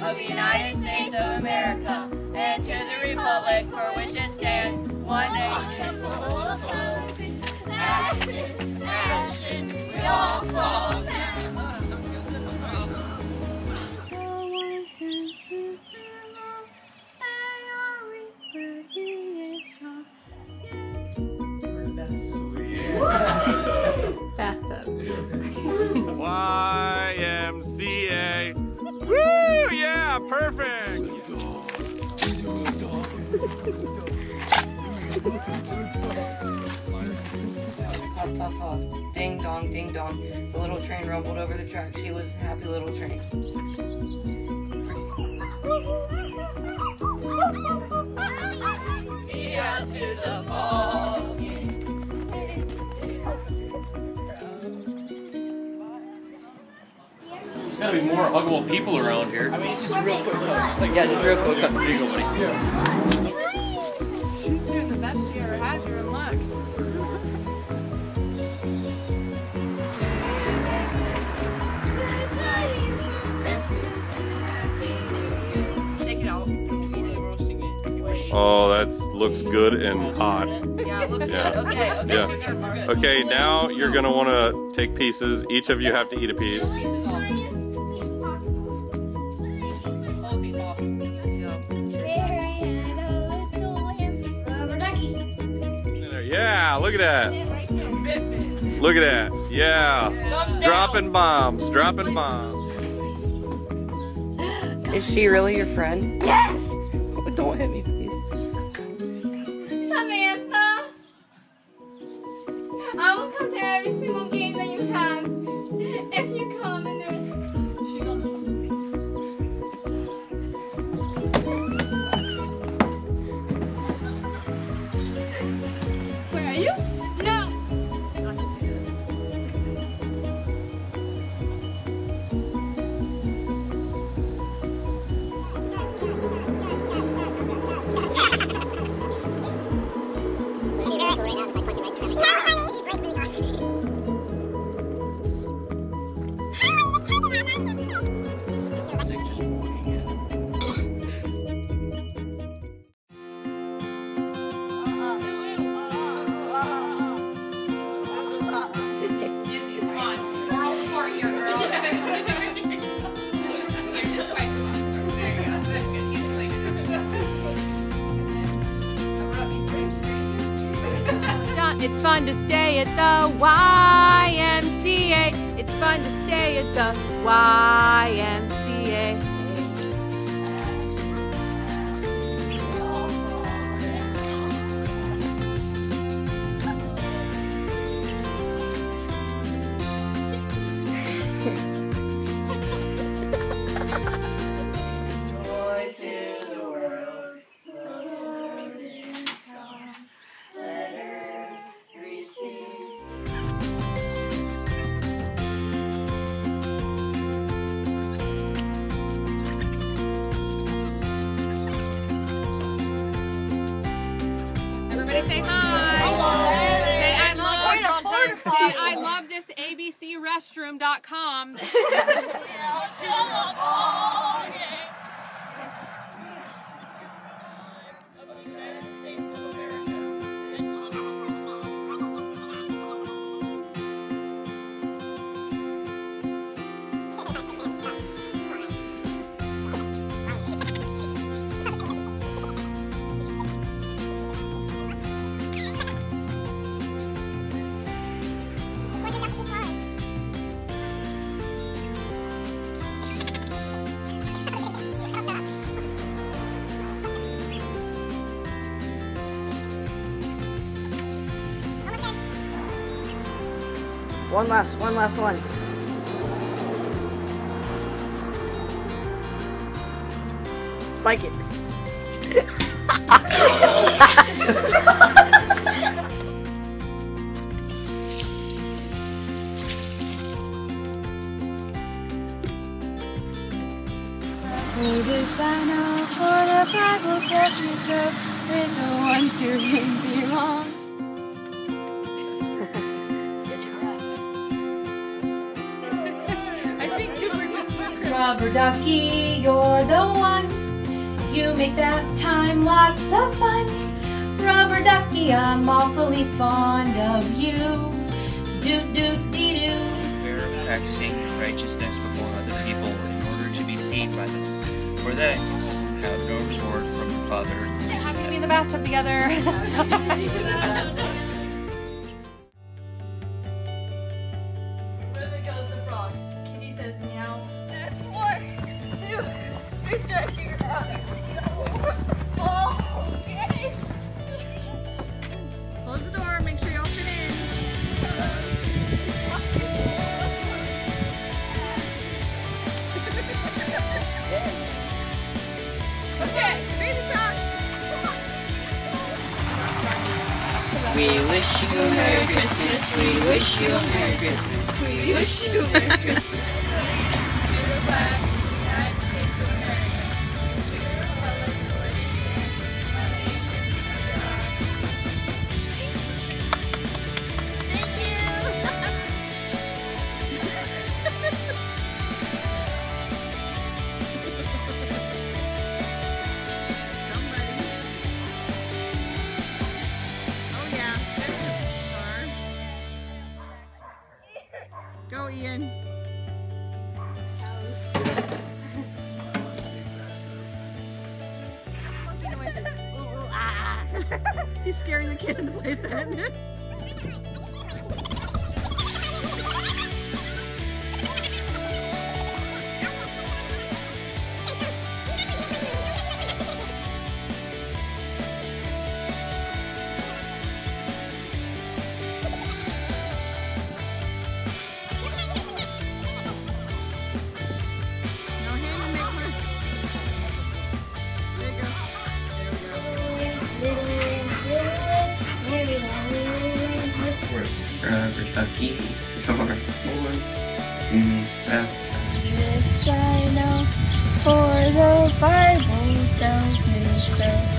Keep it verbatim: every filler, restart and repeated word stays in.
of the United States of America, and to the republic for which it stands, one nation. Ashes, ashes, we all fall down. Bathtub. Y M C A. Woo! Yeah, perfect! Puff, puff, puff. Ding dong, ding dong. The little train rumbled over the track. She was a happy little train. Out to the ball game. There's gotta be more huggable people around here. I mean, it's just a real quick hug. Just like, Yeah, just real quick. There you go, buddy. She's doing the best she ever has. You're in luck. Take it out. Oh, that looks good and hot. Yeah, it looks Yeah. good. Okay. Yeah. Okay, now you're gonna want to take pieces. Each of you have to eat a piece. Yeah, look at that. Look at that. Yeah. Dropping bombs. Dropping bombs. Is she really your friend? Yes! Don't hit me, please. Samantha! I will come to every single game that you have if you come and do it. Where are you? No! It's fun to stay at the Y M C A. It's fun to stay at the Y M C A. Joy to the world, Lord is come. Let earth receive. Everybody say hi. Say I love. Say I love this A B C restroom dot com. One last, one last one. Spike it. Say this I know, for the Bible tells me so. Little ones to him belong. I think you were just Rubber ducky, you're the one. You make that time lots of fun. Rubber ducky, I'm awfully fond of you. Doot doot dee doo. Beware of practicing righteousness before other people in order to be seen by them, for they have no reward from the Father who is in Happy to be heaven. in the bathtub together. Where goes the frog? Kitty says meow. That's one, two, three, stretch your out. Oh, okay. Close the door, make sure you all fit in. Okay, read the song. We wish you a Merry Christmas. We wish you a Merry Christmas. We wish you a Merry Christmas. Go, Ian. He's scaring the kid in the playset. Rubber ducky, you're born in bathtub. This I know, for the Bible tells me so.